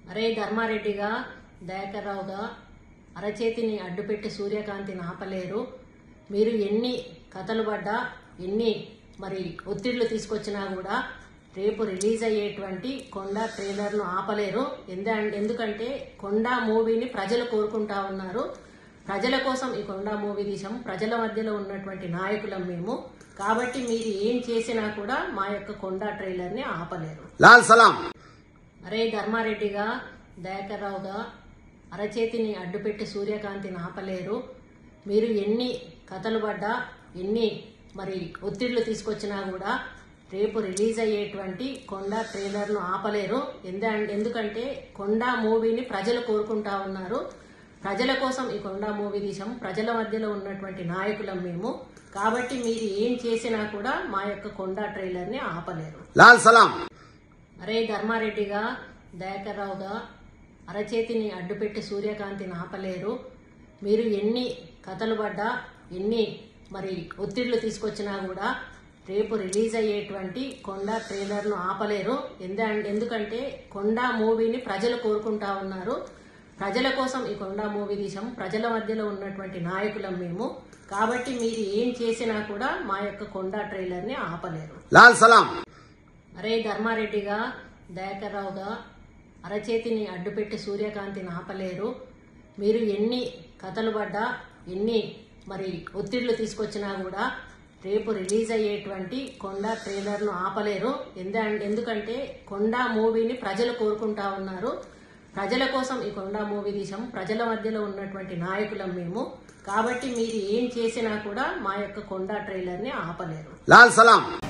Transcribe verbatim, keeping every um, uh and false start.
అరే ధర్మారెడ్డిగా దయాకర్రావుగా అరచేతిని అడ్డుపెట్టి సూర్యకాంతిని ఆపలేరు. మీరు ఎన్ని కథలు పడ్డా ఎన్ని మరి ఒత్తిళ్లు తీసుకొచ్చినా కూడా రేపు రిలీజ్ అయ్యేటువంటి కొండ ట్రైలర్ను ఆపలేరు. ఎందుకంటే కొండ మూవీని ప్రజలు కోరుకుంటా ఉన్నారు. ప్రజల కోసం ఈ కొండ మూవీ తీసాం. ప్రజల మధ్యలో ఉన్నటువంటి నాయకులం మేము. కాబట్టి మీరు ఏం చేసినా కూడా మా యొక్క కొండ ట్రైలర్ ని ఆపలేరు. లాల్ సలాం. అరే ధర్మారెడ్డిగా దయాకర్రావుగా అరచేతిని అడ్డుపెట్టి సూర్యకాంతిని ఆపలేరు. మీరు ఎన్ని కథలు పడ్డా ఎన్ని మరి ఒత్తిళ్లు తీసుకొచ్చినా కూడా రేపు రిలీజ్ అయ్యేటువంటి కొండ ట్రైలర్ను ఆపలేరు. ఎందుకంటే కొండ మూవీని ప్రజలు కోరుకుంటా ఉన్నారు. ప్రజల కోసం ఈ కొండ మూవీ తీసాం. ప్రజల మధ్యలో ఉన్నటువంటి నాయకులం మేము. కాబట్టి మీరు ఏం చేసినా కూడా మా యొక్క కొండ ట్రైలర్ ని ఆపలేరు. లాల్ సలాం. అరే ధర్మారెడ్డిగా దయాకర్రావుగా అరచేతిని అడ్డుపెట్టి సూర్యకాంతిని ఆపలేరు. మీరు ఎన్ని కథలు పడ్డా ఎన్ని మరి ఒత్తిళ్లు తీసుకొచ్చినా కూడా రేపు రిలీజ్ అయ్యేటువంటి కొండ ట్రైలర్ను ఆపలేరు. ఎందుకంటే కొండ మూవీని ప్రజలు కోరుకుంటా ఉన్నారు. ప్రజల కోసం ఈ కొండ మూవీ తీసాం. ప్రజల మధ్యలో ఉన్నటువంటి నాయకులం మేము. కాబట్టి మీరు ఏం చేసినా కూడా మా యొక్క కొండ ట్రైలర్ ని ఆపలేరు. లాల్ సలాం. అరే ధర్మారెడ్డిగా దయాకర్రావుగా అరచేతిని అడ్డుపెట్టి సూర్యకాంతిని ఆపలేరు. మీరు ఎన్ని కథలు పడ్డా ఎన్ని మరి ఒత్తిళ్లు తీసుకొచ్చినా కూడా రేపు రిలీజ్ అయ్యేటువంటి కొండ ట్రైలర్ను ఆపలేరు. ఎందుకంటే కొండ మూవీని ప్రజలు కోరుకుంటా ఉన్నారు. ప్రజల కోసం ఈ కొండ మూవీ తీసాం. ప్రజల మధ్యలో ఉన్నటువంటి నాయకులం మేము. కాబట్టి మీరు ఏం చేసినా కూడా మా యొక్క కొండ ట్రైలర్ ని ఆపలేరు. లాల్ సలాం.